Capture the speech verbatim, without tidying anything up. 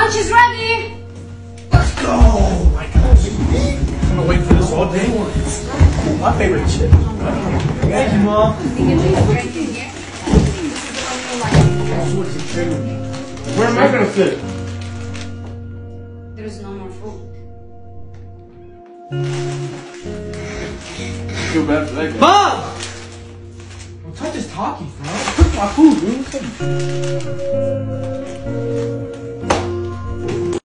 Lunch is ready! Let's go! Oh my gosh. I'm gonna wait for this all day. My favorite chip. Thank you, Mom. Where am I gonna sit? There's no more food. I feel bad for that guy. Mom! Don't touch his talkie, bro. Cook my food, dude.